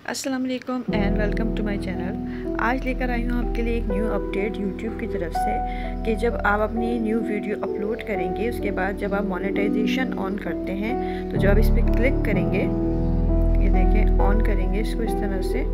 अस्सलाम वालेकुम and welcome to my channel. आज लेकर आई हूँ आपके लिए एक न्यू अपडेट यूट्यूब की तरफ से कि जब आप अपनी न्यू वीडियो अपलोड करेंगे उसके बाद जब आप मोनेटाइजेशन ऑन करते हैं तो जब आप इस पर क्लिक करेंगे, ये देखें, ऑन करेंगे इसको इस तरह से,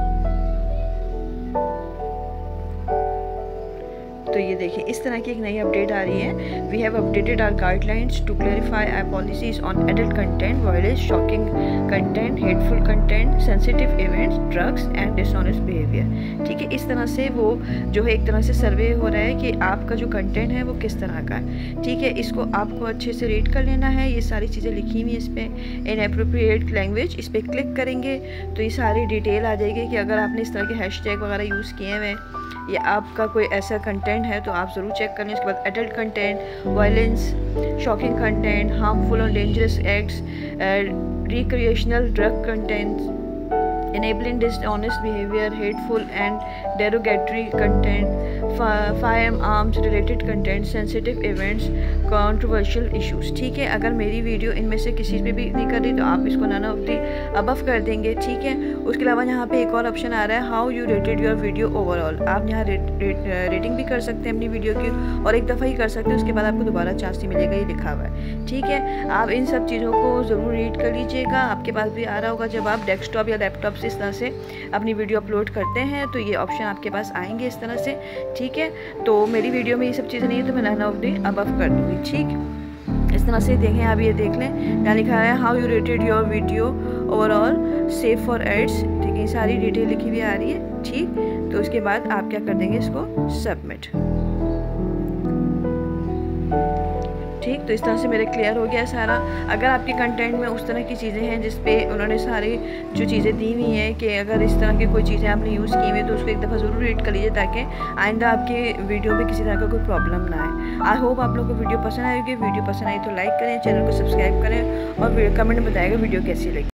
तो ये देखिए इस तरह की एक नई अपडेट आ रही है। We have updated our guidelines to clarify our policies on adult content, violence, shocking content, hateful content, sensitive events, drugs and dishonest behaviour. ठीक है, इस तरह से वो जो है एक तरह से सर्वे हो रहा है कि आपका जो कंटेंट है वो किस तरह का है। ठीक है, इसको आपको अच्छे से रीड कर लेना है। ये सारी चीज़ें लिखी हुई है इस पर इन एप्रोप्रिएट लैंग्वेज। इस पर क्लिक करेंगे तो ये सारी डिटेल आ जाएगी कि अगर आपने इस तरह के हैशटैग वगैरह यूज़ किए हुए या आपका कोई ऐसा कंटेंट है तो आप ज़रूर चेक कर लें। उसके बाद adult content, violence, shocking content, harmful और dangerous acts, recreational drug content, enabling dishonest behavior, hateful and derogatory content, firearms related content, sensitive events, controversial issues। ठीक है, अगर मेरी वीडियो इनमें से किसी पे भी नहीं कर रही तो आप इसको नन ऑफ दी अबव कर देंगे। ठीक है, उसके अलावा यहाँ पे एक और ऑप्शन आ रहा है, how you rated your video overall. आप यहाँ रेटिंग भी कर सकते हैं अपनी वीडियो की और एक दफ़ा ही कर सकते हैं, उसके बाद आपको दोबारा चांस नहीं मिलेगा, ये लिखा हुआ है। ठीक है, आप इन सब चीज़ों को ज़रूर रीड कर लीजिएगा। आपके पास भी आ रहा होगा जब आप डेस्कटॉप या लैपटॉप से इस तरह से अपनी वीडियो अपलोड करते हैं तो ये ऑप्शन आपके पास आएंगे इस तरह से। ठीक है, तो मेरी वीडियो में ये सब चीज़ें नहीं है तो मैं नन ऑफ द अबव कर दूँगी। ठीक, इस तरह से देखें, आप ये देख लें, यहाँ लिखा है how you rated your video overall, safe for ads. ठीक है, सारी डिटेल लिखी हुई आ रही है। ठीक, तो उसके बाद आप क्या कर देंगे, इसको सबमिट। ठीक, तो इस तरह से मेरे क्लियर हो गया सारा। अगर आपके कंटेंट में उस तरह की चीज़ें हैं जिस पे उन्होंने सारी जो चीज़ें दी हुई हैं कि अगर इस तरह की कोई चीज़ें आपने यूज़ की हुई तो उसको एक दफ़ा ज़रूर रीड कर लीजिए ताकि आइंदा आपकी वीडियो में किसी तरह का कोई प्रॉब्लम ना आए। आई होप आप लोगों को वीडियो पसंद आएगी। वीडियो पसंद आई तो लाइक करें, चैनल को सब्सक्राइब करें और कमेंट में बताइएगा वीडियो कैसी लगी।